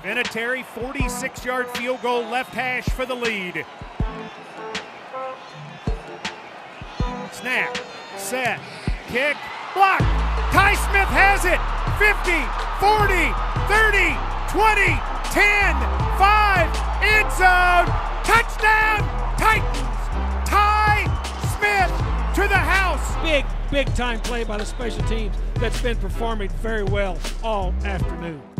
Vinatieri, 46-yard field goal left hash for the lead. Snap, set, kick, block. Ty Smith has it. 50, 40, 30, 20, 10, 5, end zone, touchdown, Titans. Ty Smith to the house. Big time play by the special teams that's been performing very well all afternoon.